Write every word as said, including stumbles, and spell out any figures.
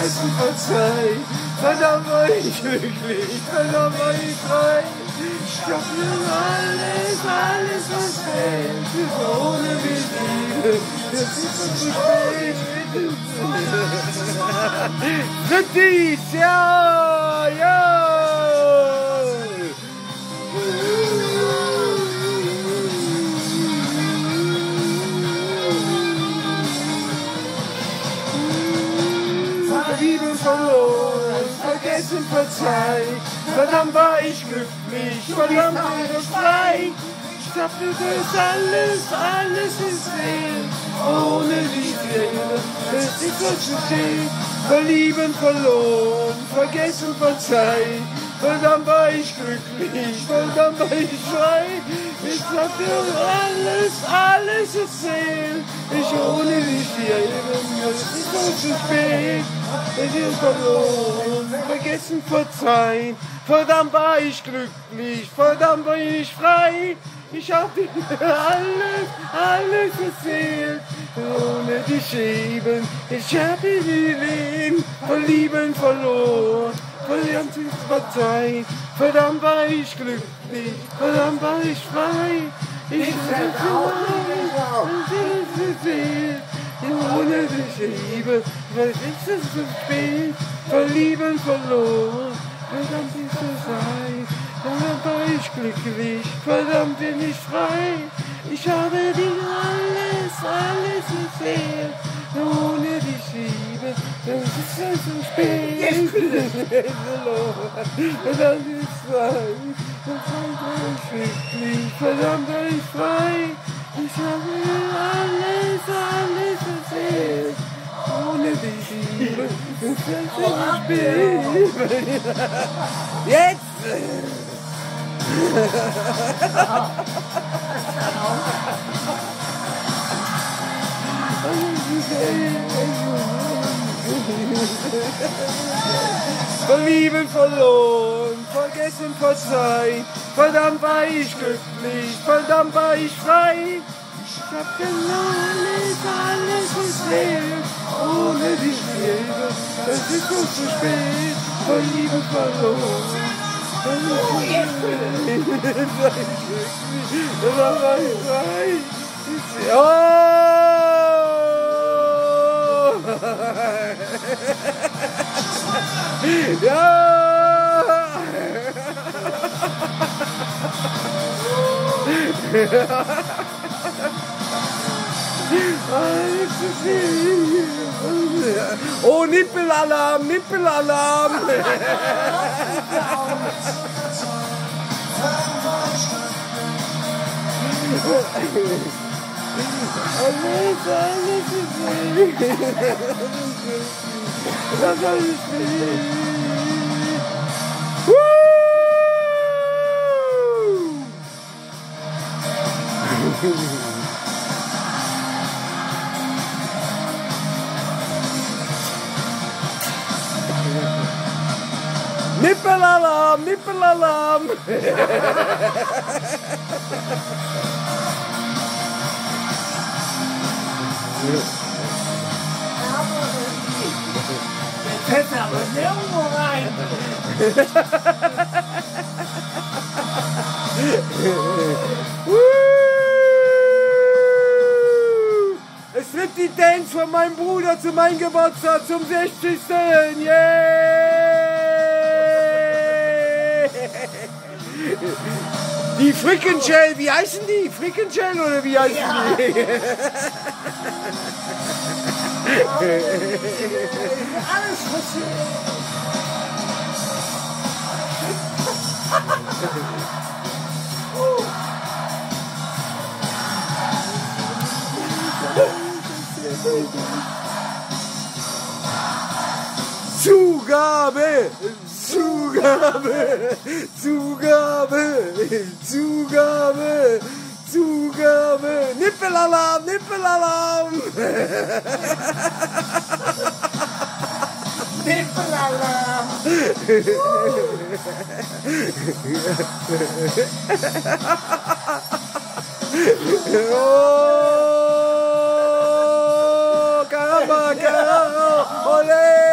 vergessen, verzeiht. Verdammt war ich glücklich, verdammt war ich frei. Ich hab mir alles, alles was fehlt. Ohne mich Liebe, das ist so zu spät. Drittens, ja, ja. Liebe verloren, vergessen, verzeiht. Verdammt war ich glücklich, verdammt war ich frei. Ich dachte, das alles, alles ist fehl. Ohne dich wäre es nicht so zu stehen. Verlieben, verloren, vergessen, verzeiht. Verdammt war ich glücklich, verdammt war ich frei. Ich dachte, alles, alles ist fehl. Ich ohne dich wäre es nicht so zu spät. Es ist verloren, vergessen, verzeihen. Verdammt war ich glücklich, verdammt war ich frei. Ich hab dir alles, alles erzählt. Ohne dich eben, ich hab dir geliebt. Verlieben, verloren, verdammt verzeihen. Verdammt war ich glücklich, verdammt war ich frei. Ich hab dir alles erzählt. Ohne dich Liebe, weil ist es zu spät. Verlieben, verloren, verdammt ist es sein. Verdammt war ich glücklich, verdammt bin ich frei. Ich habe dir alles, alles erzählt. Ohne dich Liebe, dann ist es zu spät. Verloren, verdammt ist frei. Verdammt war ich glücklich, verdammt war ich frei. Ich habe dir alles, alles erzählt. Ohne dich Liebe, das ist nicht spät. Jetzt! Verlieben, verloren, vergessen, verzeihen. Verdammt war ich glücklich, verdammt war ich frei. Ich hab genau alles, alles gesehen. Ohne dich Liebe, das ist so zu spät. Verlieben, verloren. Verdammt war ich glücklich, verdammt war ich frei. Oh! Ja! Oh, Nippelalarm, Nippelalarm! Alles, alles ist weg. Das alles weg. Nippelalarm, Nippelalarm! Jetzt aber nirgendwo rein! Es wird die Dance von meinem Bruder zu meinem Geburtstag zum sechzigsten Yeah! Die Frickenshell, wie heißen die? Frickenshell oder wie heißen Ja. die? Alles passiert! Zugabe! Zugabe! Zugabe! Zugabe! Zugabe! Nippelalarm! Nippelalarm! Nippelalarm! Oh, caramba, caramba! Olé!